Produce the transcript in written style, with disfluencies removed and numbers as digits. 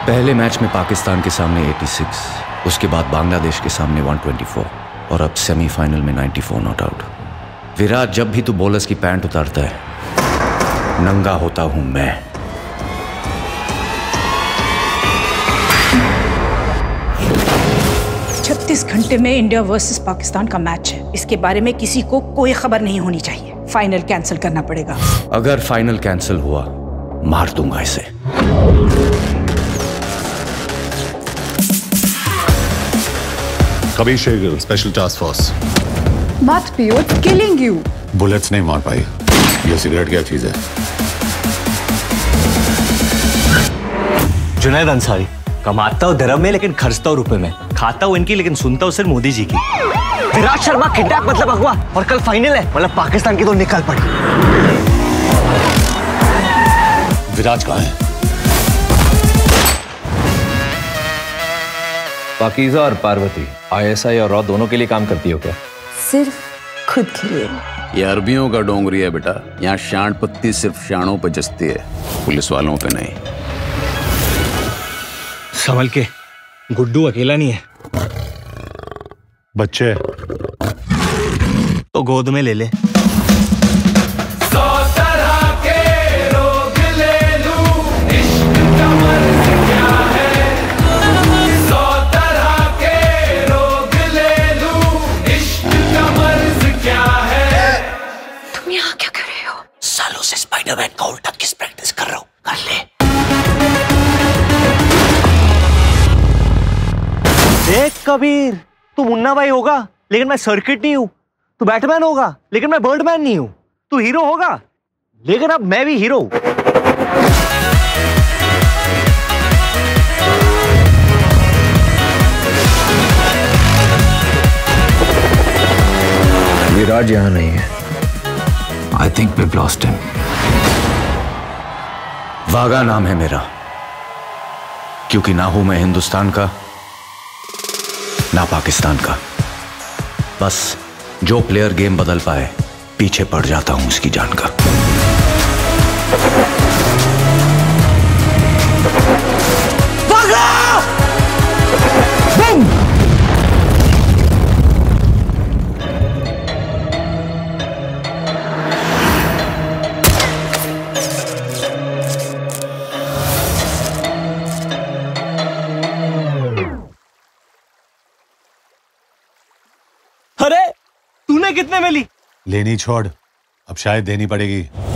पहले मैच में पाकिस्तान के सामने 86, उसके बाद बांग्लादेश के सामने 124 और अब सेमीफाइनल में 94 नॉट आउट। विराट, जब भी तू बॉलर्स की पैंट उतारता है नंगा होता हूं मैं। छत्तीस घंटे में इंडिया वर्सेस पाकिस्तान का मैच है। इसके बारे में किसी को कोई खबर नहीं होनी चाहिए। फाइनल कैंसिल करना पड़ेगा। अगर फाइनल कैंसिल हुआ मार दूंगा इसे। Kabir Shergill, special task force. मत पियो, इट्स किलिंग यू। बुलेट्स नहीं मार पाई। ये सिगरेट क्या चीज है? जुनैद अंसारी, कमाता हूँ धर्म में लेकिन खर्चता हूँ रुपए में। खाता हूँ इनकी लेकिन सुनता हूँ सिर्फ मोदी जी की। विराट शर्मा किडनैप मतलब अगवा, और कल फाइनल है मतलब पाकिस्तान की तो निकल पड़ी। विराट कहाँ है? पाकीज़ा और पार्वती ISI और रॉ दोनों के लिए काम करती हो क्या? सिर्फ खुद के लिए। ये अरबियों का डोंगरी है बेटा। यहाँ शांड पत्ती सिर्फ शाणों पे जचती है, पुलिस वालों पे नहीं। संभल के, गुड्डू अकेला नहीं है। बच्चे तो गोद में ले ले। सालों से स्पाइडरमैन का उल्टा किस प्रैक्टिस कर रहा हूं, कर ले। देख कबीर, तू मुन्ना भाई होगा लेकिन मैं सर्किट नहीं हूं। तू बैटमैन होगा लेकिन मैं बर्डमैन नहीं हूं। तू हीरो होगा लेकिन अब मैं भी हीरो हूं। विराट यहाँ नहीं है। I think we've lost him. वागा नाम है मेरा, क्योंकि ना हूं मैं हिंदुस्तान का ना पाकिस्तान का। बस जो प्लेयर गेम बदल पाए पीछे पड़ जाता हूं उसकी जान का। अरे तूने कितने में ली? लेनी छोड़, अब शायद देनी पड़ेगी।